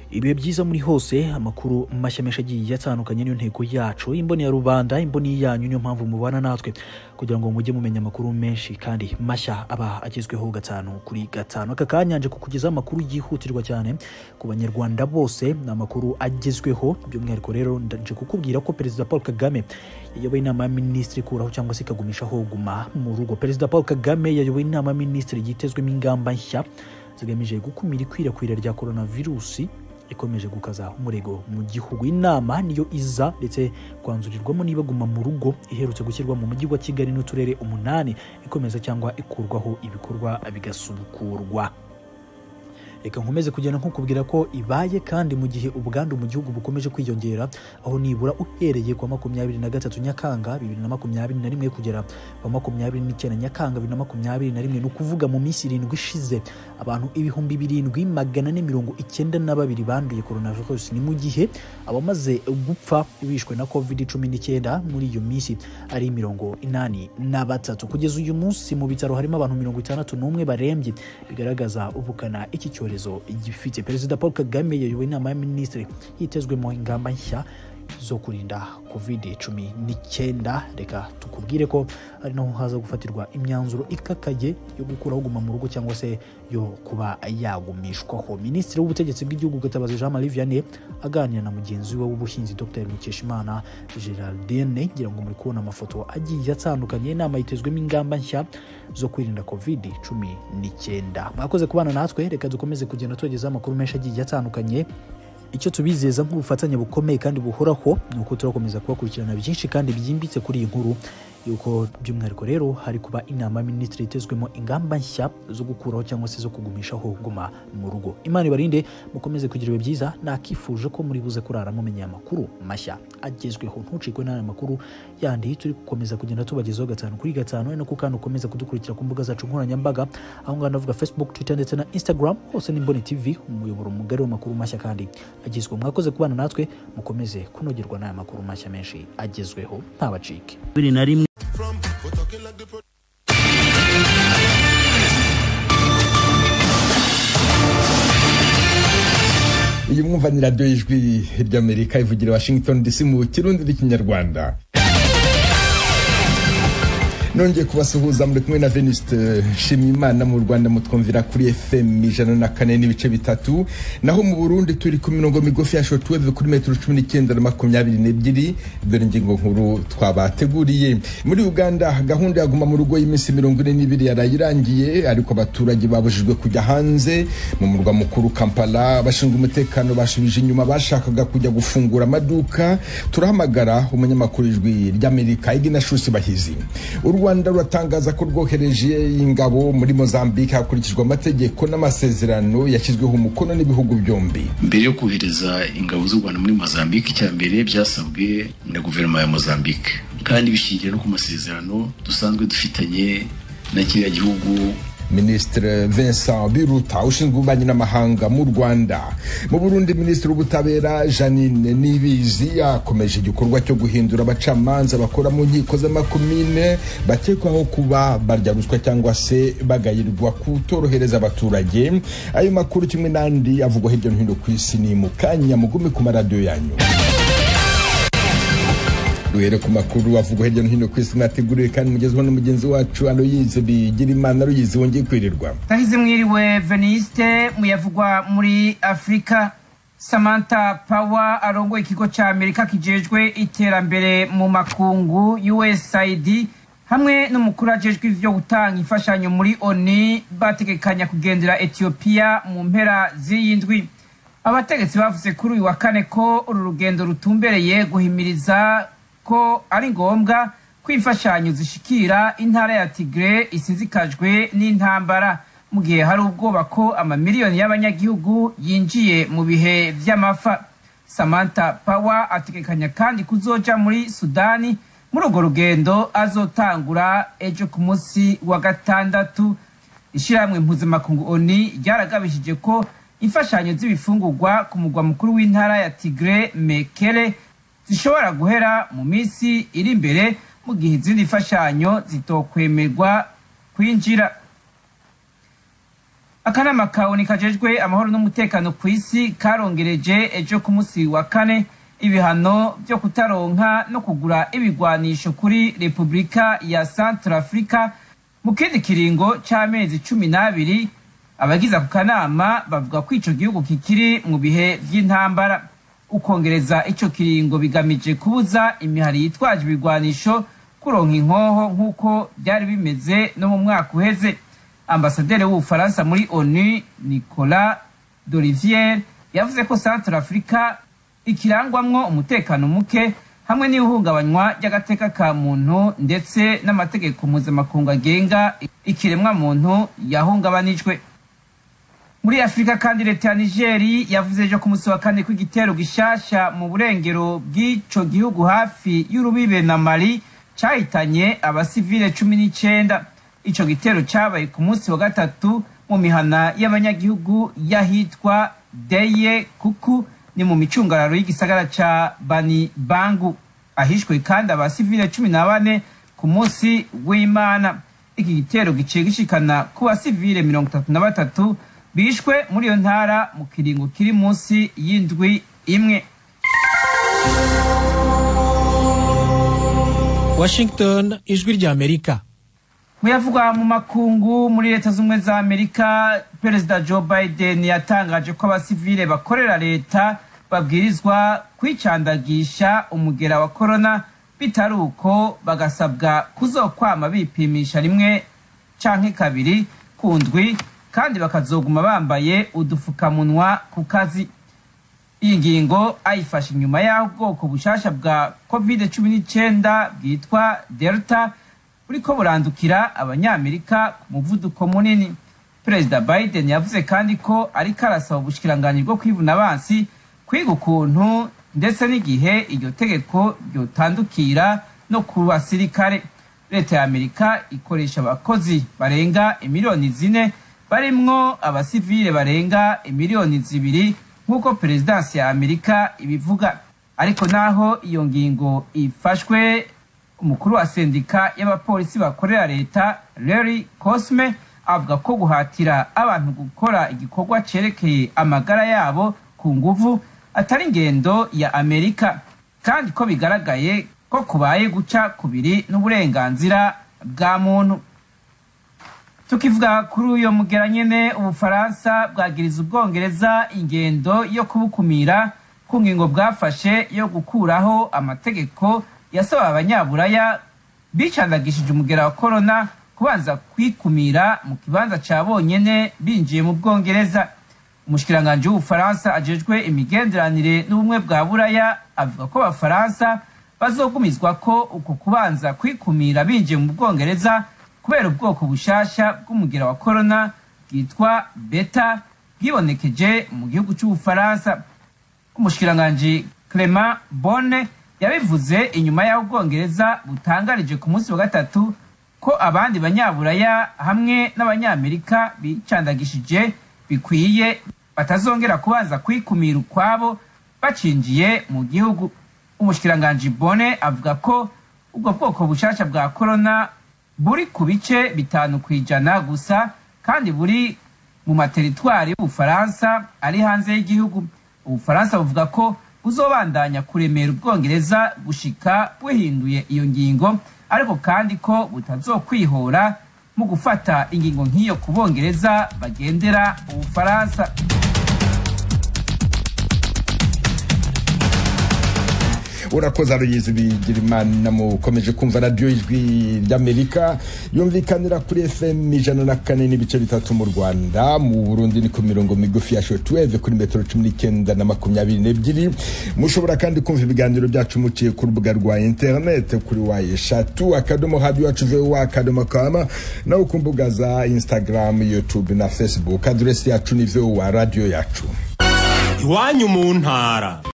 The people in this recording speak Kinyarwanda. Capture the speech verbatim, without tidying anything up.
Ibihe byiza muri hose, amakuru mashya mesha agiye yatandukanye niyo ntego yacu, imboni ya rubanda, imboni yanyu, niyo mpamvu mubana natwe kugira ngo mujye mumenya amakuru menshi kandi mashya aba agezweho gatanu kuri gatanu. Aka kanyanje kukugeza amakuru yihutirwa cyane ku banyarwanda bose, amakuru agezweho. By'umwihariko rero ndaje kukubwira ko Perezida Paul Kagame yayoboye inama ya minisitiri kuraho cyangwa se kagumishaho guma mu rugo. Perezida Paul Kagame yayoboye inama ya minisitiri yitezwemo ingamba nshya zigamije gukumira ikwirakwira rya coronavirus ikomeje gukaza umurego mu gihugu. Inama niyo iza ndetse kwanzurirwamo niba guma mu rugo iherutse gushyirwa mu mujyi wa Kigali n'uturere umunani ikomeza cyangwa ikurwaho ibikorwa bigasubukurwa. Reka nkomeze kugenda nkukubwira ko ibaye kandi mu gihe ubwandu mu gihugu bukomeje kwiyongera, aho nibura uhereye kwa makumyabiri na gatatu Nyakanga bibiri na makumyabiri na rimwe kugera kwa makumyabiri n'icyenda Nyakanga bibiri na makumyabiri na rimwe, no kuvuga mu minsi irindwi ishize abantu ibihumbi birindwi magana ane mirongo icyenda na babiri banduye coronavirus. Ni mu gihe abamaze gupfa bishwe na covid cumi n'icyenda muri iyo minsi ari mirongo inani na batatu. Kugeza uyu munsi mu bitaro harimo abantu mirongo itandatu n'umwe barembye, bigaragaza ubukana iki cyorezo igifite. Perezida Paul Kagame yayoboye inama ya minisitiri yitezwemo ingamba nshya zo kurinda covid cumi n'icyenda. Reka tukubwire ko ari naho haza gufatirwa imyanzuro ikakaye yo gukuraho guma mu rugo cyangwa se yo kuba yagumishwaho. Minisitiri w'ubutegetsi bw'igihugu Gatabazi Jean Marie Vianney aganira na mugenzi we w'ubuhinzi Dr Mukeshimana Geraldine, ngira ngo muri kubona amafoto agiye atandukanye. Inama yitezwemo ingamba nshya zo kwirinda covid cumi n'icyenda. Mwakoze kubana natwe, reka dukomeze kugenda tugeza amakuru menshi agiye atandukanye. Icyo tubizeza nk'ubufatanye bukomeye kandi buhoraho nuko turakomeza kubakurikirana byinshi kandi byimbitse kuri iyi nkuru yuko by'umwihariko rero hari kuba inama minisitiri itezwemo ingamba nshya zo gukuraho cyangwa se zo kugumishaho guma mu rugo. Imana ibarinde, mukomeze kugira ibihe byiza. Nakifuje ko muri buze kurara mumenye amakuru mashya agezweho. Ntucikwe n'aya makuru yandi turi gukomeza kugenda tubagezaho gatanu kuri gatanu, no kandi ukomeza kudukurikira ku mbuga zacu nkoranyambaga, aho ngaho ndavuga Facebook, Twitter ndetse na Instagram, hose ni Imboni T V, umuyoboro mugari w'amakuru mashya kandi agezweho. Mwakoze kubana natwe, mukomeze kunogerwa n'aya makuru mashya menshi agezweho ntabacike. bibiri na rimwe iyi mwumva ni radio y'ijwi ry'Amerika ivugira Washington D C mu Kirundi n'Ikinyarwanda. Nongeye kubasuhuza muri kumwe na Venuste Shimimana mu Rwanda mutwumvira kuri F M ijana na kane n'ibice bitatu, naho mu Burundi turi ku mirongo migufi ya shortwave kuri metero cumi n'icyenda na makumyabiri n'ebyiri. Dore ingingo nkuru twabateguriye. Muri Uganda gahunda ya guma mu rugo y'iminsi mirongo ine n'ibiri yarayirangiye, ariko abaturage babujijwe kujya hanze. Mu murwa mukuru Kampala abashinzwe umutekano bashubije inyuma bashakaga kujya gufungura amaduka. Turahamagara umunyamakuru ijwi ry'Amerika Ignatius Bahizi. Rwanda ruratangaza ko rwohereje ingabo muri Mozambique hakurikijwe amategeko n'amasezerano yashyizweho umukono n'ibihugu byombi. Mbere yo kohereza ingabo z'u Rwanda muri Mozambique, cyambere byasabwe na guverinoma ya Mozambique kandi bishingiye no ku masezerano dusanzwe dufitanye na kiriya gihugu. Ministre Vincent Biruta ushinzwe ububanyi n'amahanga mu Rwanda. Mu Burundi Ministre w'ubutabera Janine Nibizi yakomeje igikorwa cyo guhindura abacamanza bakora mu nkiko z'amakomine bakekwaho kuba barya ruswa cyangwa se bagayirwa kutorohereza abaturage. Ayo makuru kimwe n'andi avugwa hirya no hino ku isi ni mu kanya, mugume ku maradiyo yanyu. Duhere ku makuru avugwa hirya no hino ku isi mwateguriwe kandi mugezweho n'umugenzi wacu Aloyize Bigirimana. Aloyize, wongeye kwirirwa. Tahize mwiriwe Veniste. Muyavugwa muri Afrika, Samantha Power arongoye ikigo cya Amerika kijejwe iterambere mu makungu U S A I D hamwe n'umukuru ajejwe ivyo gutanga imfashanyo muri O N U bategekanya kugendera Ethiopia mu mpera z'iyindwi. Abategetsi bavuze kuri uyu wa kane ko uru rugendo rutumbereye guhimiriza ko ari ngombwa kwimfashanyo zishikira intara ya Tigre isizikajwe n'intambara, mu gihe hari ubwoba ko amamiliyoni y'abanyagihugu yinjiye mu bihe vy'amafa. Samantha Power ategekanya kandi kuzoja muri Sudani muri urwo rugendo azotangura ejo ku munsi wa gatandatu. Ishiramwe mpuzamakungu O N U ryaragabishije ko imfashanyo z'ibifungurwa ku mugwa mukuru w'intara ya Tigre Mekele zishobora guhera mu minsi iri imbere, mu gihe izindi mfashanyo zitokwemerwa kwinjira. akanama kaoni kajejwe amahoro n'umutekano ku isi karongereje ejo ku munsi wa kane ibihano byo kutaronka no kugura ibigwanisho kuri Republika ya Centrafrica mu kindi kiringo c'amezi cumi n'abiri. Abagize ku kanama bavuga ko ico gihugu kikiri mu bihe vy'intambara. Ukongereza ico kiringo bigamije kubuza imihari yitwaje ibigwanisho kuronka inkoho nk'uko byari bimeze no mu mwaka uheze. Ambasaderi w'Ubufaransa muri ONU Nicolas d'Olivier yavuze ko Centrafrica ikirangwamwo umutekano muke hamwe n'ihungabanywa ry'agateka ka muntu ndetse n'amategeko mpuzamakungu agenga ikiremwa muntu yahungabanijwe. Muri Afrika kandi leta ya Niger yavuze ejo ku munsi wa kane ko igitero gishasha mu burengero bw'ico gihugu hafi y'urubibe na Mali cahitanye abasivile cumi n'icenda. Ico gitero cabaye ku munsi wa gatatu mu mihana y'abanyagihugu yahitwa Deye Kuku ni mu micungararo y'igisagara ca Bani Bangu. Ahishwe kandi abasivile cumi na bane ku munsi w'Imana. Iki gitero giciye gishikana ku basivile mirongo itatu na batatu bishwe muri iyo ntara mu kiringo kiri munsi y'indwi imwe. Washington, ijwi rya Amerika. Muyavuga mu makungu muri leta z'umwe za Amerika, Perezida Joe Biden yatangaje ko abasivile bakorera leta babwirizwa kwicandagisha umugera wa corona, bitaruko bagasabwa kuzokwama bipimisha rimwe canke kabiri kundwi kandi bakazoguma bambaye udufukamunwa ku kazi. Iyi ngingo ayifashe inyuma y'aho ubwoko bushasha bwa covid cumi n'icenda bwitwa Delta buriko burandukira abanyamerika ku muvuduko munini. Perezida Biden yavuze kandi ko ariko arasaba ubushikiranganji bwo kwivuna abansi kwiga ukuntu ndetse n'igihe iryo tegeko ryotandukira no ku basirikare. Leta ya Amerika ikoresha abakozi barenga imiliyoni zine barimwo abasivile barenga imiliyoni zibiri nk'uko perezidansi ya Amerika ibivuga. Ariko naho iyo ngingo ifashwe, umukuru wa sendika y'abapolisi bakorera leta Larry Cosme avuga ko guhatira abantu gukora igikorwa cerekeye amagara yabo ku nguvu atari ingendo ya Amerika kandi ko bigaragaye ko kubaye guca kubiri n'uburenganzira bwa muntu. Tukivuga kuri uyo mugera nyene, Ubufaransa bwagiriza Ubwongereza ingendo yo kubukumira ku ngingo bwafashe yo gukuraho amategeko yasaba abanyaburaya bicandagishije umugera wa corona kubanza kwikumira mu kibanza ca bonyene binjiye mu Bwongereza. Umushikiranganje w'Ubufaransa ajejwe imigenderanire n'ubumwe bwa buraya avuga ko Abafaransa bazogumizwa ko uko kubanza kwikumira binjiye mu Bwongereza kubera ubwoko bushasha bw'umugera wa corona bwitwa beta bwibonekeje mu gihugu c'Ubufaransa. Umushikiranganje Clément Bonne yabivuze inyuma y'aho Ubwongereza butangarije ku munsi wa gatatu ko abandi banyaburaya hamwe n'abanyamerika bicandagishije bikwiye batazongera kubanza kwikumira ukwabo bacinjiye mu gihugu. Umushikiranganje Bonne avuga ko ubwo bwoko bushasha bwa corona buri ku bice bitanu kwijana gusa kandi buri mu materitwari y'Ubufaransa ari hanze y'igihugu. Ubufaransa buvuga ko buzobandanya kuremera Ubwongereza gushika buhinduye iyo ngingo, ariko kandi ko butazokwihora mu gufata ingingo nk'iyo ku Bongereza bagendera Ubufaransa. urakoze Aloyizi Bigirimana. Mukomeje kumva radio ijwi ry'Amerika yumvikanira kuri F M ijana na kane n'ibice bitatu mu Rwanda, mu Burundi ni ku mirongo migufi ya shortwave kuri metero cumi n'icyenda na makumyabiri n'ebyiri. Mushobora kandi kumva ibiganiro byacu muciye ku rubuga rwa internet kuri wa eshatu akadomo radio yacu voa akadomo com na ku mbuga za Instagram, YouTube na Facebook. Address yacu ni voa radio yacu. Iwanyu mu ntara.